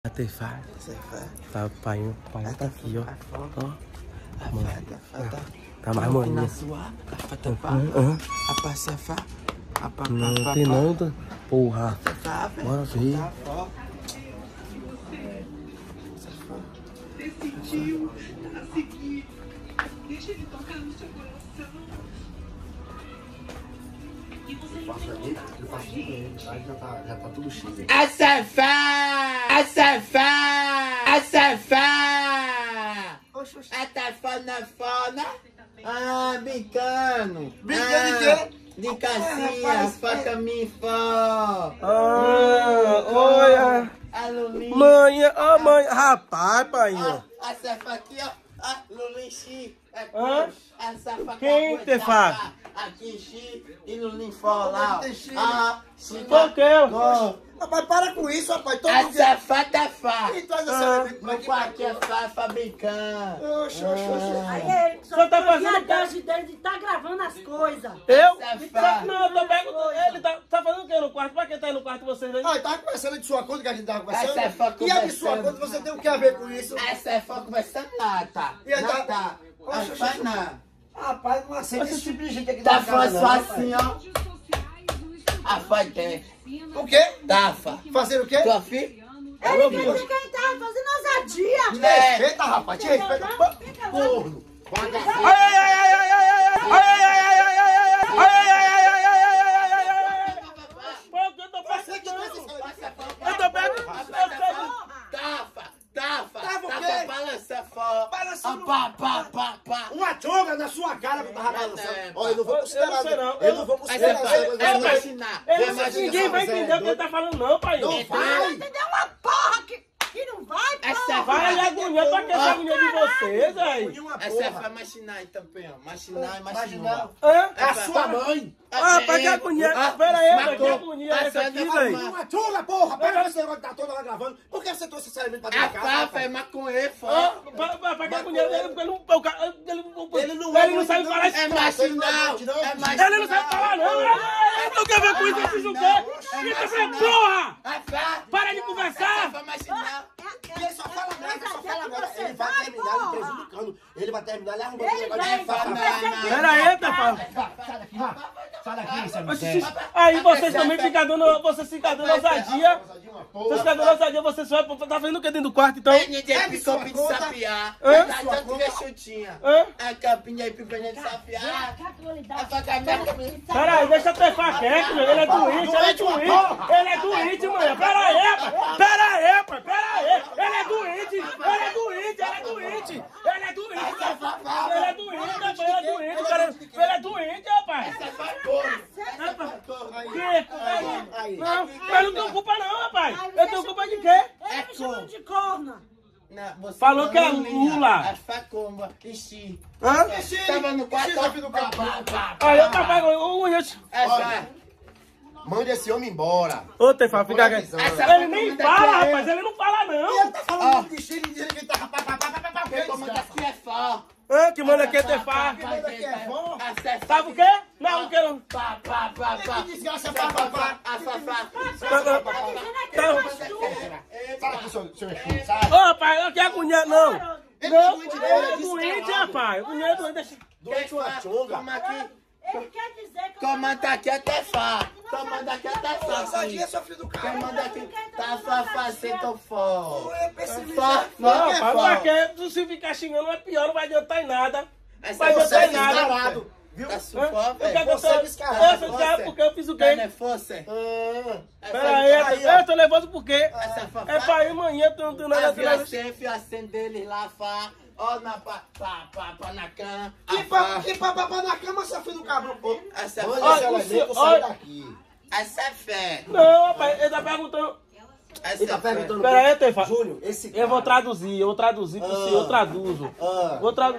Tefá. Papai tá aqui, ó. Ó. Tá mais molinha. Não tem não, porra. Bora ver. Decidiu a seguir. Deixa ele tocar no seu coração. E você entende? Eu faço tudo bem, já tá tudo cheio. A safá! A safá! A safá! A tafona. Ah, brincando. Brincando de quê? De cassinha, faca me fó. Olha. Alumínio. Mãe, ó mãe. Rapaz, pai. A safá aqui, ó. Ah, Lulinchi. Hã? A safá. Quem te faz? Aqui, Xi. E Lulinfó lá. Ah, Xi. Por quê? Rapaz, para com isso, rapaz. Todo A dia. safá tá fá. Quem traz essa bebida No quarto é Fafa brincando. Aí ele Você tá fazendo fazendo a o quê? dança dele de tá gravando as coisas. Eu? Safá. Não, eu tô perguntando. Ele tá fazendo o quê no quarto? Pra quem tá aí no quarto vocês aí? Ah, tava conversando de sua conta que a gente tava conversando. Essa é só E a de sua conversando. conta, você tem o que a ver com isso? Essa é foco conversando nada. E aí, Não tá- tá. Oxe, Não faz nada. Rapaz, não aceita esse tipo de gente aqui Tá na casa, só não, assim, ó. Mídias sociais, no Instagram, A faz O quê? Tafa. Fazer o quê? Tua filha? Ele disse que ele tava fazendo ousadia. Te respeita, rapaz. Te respeita. Corno. Você que trouxe essa Tafa o quê? balança fora. Balançando. Pá. Uma tonga na sua cara que eu tava balançando. Olha, eu não vou Eu considerar. não sei, não. Eu não vou considerar. Essa vai essa coisa. imaginar. Ninguém vai entender o que ele tá falando, não, pai. Não vai. Entendeu uma porra que não vai, Essa porra. Vai agonia pra que essa agonia de vocês, aí? Uma Essa vai porra. machinar então, penhão. Machinar. Imaginar. Hã? É a sua mãe. Ah, pra que agonia? Pera aí, mas que agonia é essa aqui, velho? Uma tonga, porra. Para com esse negócio de estar toda lá gravando. Por que você trouxe esse elemento pra dentro A de casa? Fafa é maconheiro, Ah, fora. pra que agonia? Ele não sabe falar isso. É machinal. Ele não sabe falar, não. Ele não quer ver com isso, eu fiz o quê? Ele tá falando, porra! A Fafa. Para de conversar! Fafa machinal. E ele só fala agora, ele só fala agora. Ele vai terminar ele prejudicando. Ele vai terminar ele arrumando o negócio de fafa. Pera aí, Tefá. Sai daqui, vai. Sai daqui, você não Aí vocês também ficam dando, vocês ficam dando ousadia. Vocês ficam dando ousadia, vocês só tá fazendo o que dentro do quarto, então? Ninguém picou de sapiar. Hã? Tá tanto que chutinha. Hã? A capinha aí picando de sapiar. A faca minha. Pera aí, deixa o Tefá quieto, meu. Ele é doente, ele é doente. Ele é doente, mãe. Pera aí, pai. Pera aí, pai. Pera aí. Ele é doente. Ele é doente, ele é doente. Ele é doente. Ele é doente, rapaz. Ele é doente, cara. Ele é doente, rapaz. Aí. Não, eu não tenho culpa não, rapaz. Eu tenho culpa de quê? Ele me chamou de corna. Falou que é Lula. A facomba. Ixi. Hã? Tava no quarto. Aí eu papai, Essa. Mande esse homem embora. Ô, Tefá, fica quieto. Ele nem fala, rapaz. Ele não fala, não. Ele tá falando de estilo dizendo que ele tá Quem comanda aqui é fó. Hã? Que manda aqui é Tefá. Sabe o quê? Não, o que não. Pá. Que desgraça, pá. A fafá. Sai daqui, seu enxuto, sai. Ô, rapaz, eu quero agonia, não. Ele é Não, doente, ele é doente, rapaz. Agonia é doente. Deixa... Doente uma tonga. Toma aqui. Ele quer dizer que Comanda aqui é Tefá. Comanda aqui é Tefá. Sadinha, seu filho do cara. Comanda aqui. Tá fafá, senta fó. É pessimista. Não, é rapaz, porque se ficar xingando é pior, não vai adiantar em nada. Essa Vai Você adiantar é em nada. descarado, viu? Tá Hã? sufó, Eu quero velho. que eu Você é tô... descarado, Eu sou descarado porque eu fiz o Não é quê? força? Pera aí, eu tô nervoso por quê? Essa fafá. É pra ir amanhã, eu não tenho nada a ver. Fio acende dele lá, fá. Ó na pá na cama. Que papapá na cama, seu filho do cabrão, pô. Essa Olha Olha, esse o elemento, senhor- eu saio olha- daqui. Essa é fé. Não, rapaz, ele tá perguntando... Ele tá perguntando... Pera aí, Tefá. Júnior, esse cara... Eu vou traduzir pro senhor, eu traduzo. Vou traduzir.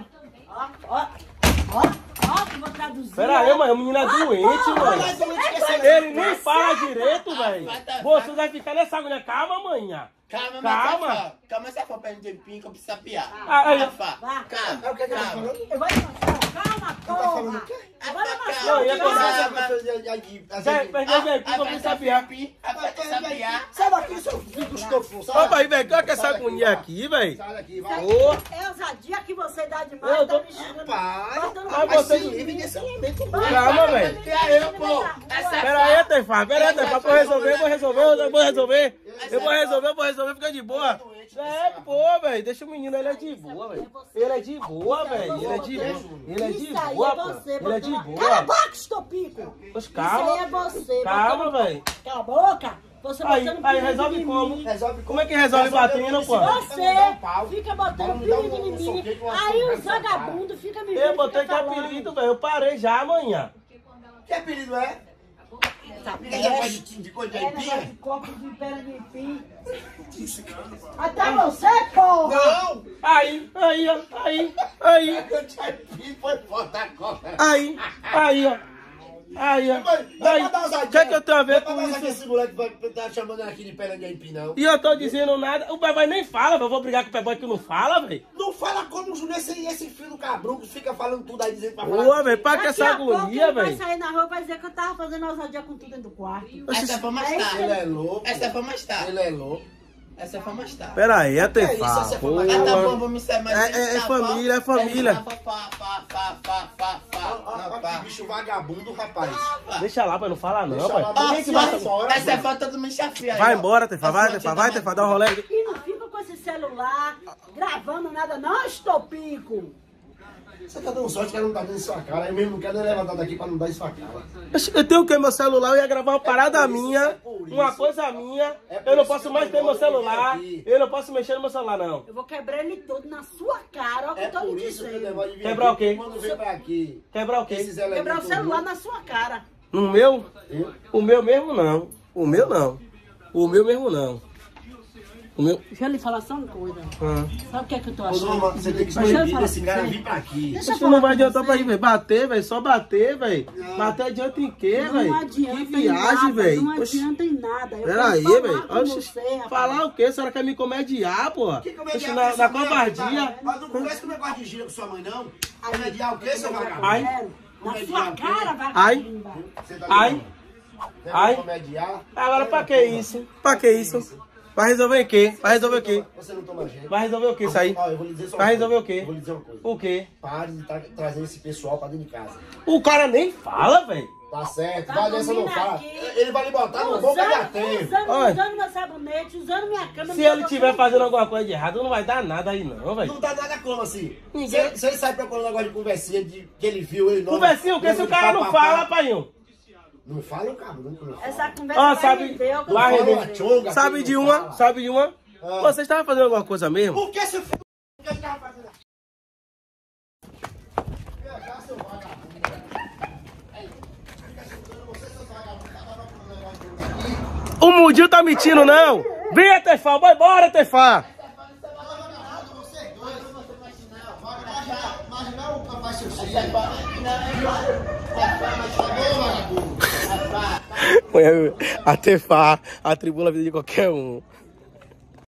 Ó, que eu vou traduzir. Pera aí, mãe, o menino é doente, Olha mãe. esse doente que esse Ele nem fala direito, velho. vai tá- Você vai ficar nessa agulha. Calma, manhã. Calma, Calma. Calma, se for pra um tempinho que eu preciso piar. Aí, Rafa, Vá. É o que tá falando? Eu vou te mostrar. Calma, porra. Eu vou te mostrar. Não, ia Calma. Sai daqui, seu filho do estofo. Sai Opa aí, velho, qual que é essa agonia aqui, velho? daqui, vai. Ô, É ousadia que você dá demais. Eu tô- Tá me xingando. Pai, Botando Mas mas você- se livre desse elemento. calma, velho. eu, pô. Pera aí, Tefá, pra eu resolver, eu vou resolver, fica de boa. É, pô, velho, deixa o menino, ele é de boa, velho. Ele é de boa, velho, ele é de Isso aí boa, é pô. você. Ele é de Cala a boa. boca, estopico. Poxa, Isso calma. aí é você. Calma, botando- velho. Cala a boca. Você Aí, botando aí, pilha resolve de como? mim. Como é que resolve batendo, pô? Você fica botando pilha de mim. Aí os vagabundos ficam me vendo. Eu botei que fica falando. apelido, velho, eu parei já amanhã. Que apelido é? Sabe, É negócio de coisa de é negócio aipim? de copo de pera de empim. Até você, porra! Não! Aí, ó, aí. Eu de aipim foi foda agora. Aí, ó. Aí, ó. Vai pra dar ousadia. O que é que eu tenho a ver Vai pra com dar ousadia isso? esse moleque vai tá chamando aqui de perna de aipim, não. E eu tô dizendo nada. O Playboy nem fala, velho. Eu vou brigar com o Playboy que não fala, velho. Não fala como o Júnior, esse filho do cabrão que fica falando tudo aí, dizendo pra falar. Boa, velho. Pra que Daqui essa a pouco agonia, ele vai velho? sair na rua e vai dizer que eu tava fazendo ousadia com tudo dentro do quarto. Essa foi mais Ele tarde. é louco. Essa foi mais tarde. Ele é louco. Essa foi mais tarde. Pera aí, é isso? Tefá. Essa foi mais Ah, tá bom, Porra. vou me ser mais. É família, é família. Olha que bicho vagabundo, rapaz. Deixa lá, pra não falar não, Deixa pai. lá, Quem que vai... Essa é foto do Michafia. Vai embora, Tefá. Vai, Tefá, dá um rolê. E não fica com esse celular gravando nada, não, estopico. Você tá dando sorte que ela não tá dando em sua cara. Eu mesmo não quero nem levantar daqui pra não dar em sua cara. Eu tenho o que? Meu celular, eu ia gravar uma parada minha, uma coisa minha. Eu não posso mais ter meu celular. Eu não posso mexer no meu celular, não. Eu vou quebrar ele todo na sua cara, olha o que É eu tô por lhe isso que o dizendo. negócio de vir Quebrar o aqui, quê? quando vem pra aqui, Quebrar o quê? esses Quebrar o elementos celular ruins, na sua cara. No meu? O meu mesmo não. O meu não. O meu mesmo não. O meu... Deixa eu lhe falar só uma coisa. Sabe o que é que eu tô Ô, achando? Dona, você tem que Deixa eu proibir falar desse com cara você. vir pra aqui. Deixa eu Isso não falar vai com adiantar você. pra ir, velho. Bater, velho. Só bater, velho. Bater adianta em quê, velho? Não adianta Que em viagem, nada, velho. não adianta em nada. Eu Pera aí, quero velho. falar com você, rapaz. Falar o quê? A senhora quer me comediar, porra? Que comediar Na essa covardia. merda, mas não conversa com o negócio de gira com sua mãe, não? Comediar o quê, seu vagabundo? Ai. Quero. Na sua cara, Ai. vagabunda. Você tá Ai. ligado? Você Ai. vai comediar? Agora pra que isso? Pra que isso? Vai resolver o quê? Vai resolver o quê? Você não toma jeito. Vai resolver o quê isso aí? Ó, eu vou lhe dizer só uma Vai coisa. resolver o quê? Eu vou lhe dizer uma coisa. O quê? Pare de trazer esse pessoal pra dentro de casa. O cara nem fala, velho. Tá certo? Tá Vai dessa não dormindo fala. aqui. Ele vai lhe botar no bom pegateiro. Olha. Usando meu sabonete, usando minha cama. Se ele estiver fazendo alguma coisa de errado, não vai dar nada aí não, velho. Não dá nada como assim. Ninguém- Você sai procurando um negócio de conversinha de, que ele viu ele novo. Conversinha, o que se o cara não fala, paiinho? Não fala, cabrão. Não fala. Essa conversa Ó, vai sabe- render, eu tô vai dizendo. render. Chonga, Sabe quem de não uma? fala. Sabe de uma? Ah. Você estava fazendo alguma coisa mesmo? Por que seu filho? O que ele tava fazendo? O Mundinho tá mentindo, não. Vem, Tefá, vai embora, Tefá. A Tefá atribula a vida de qualquer um.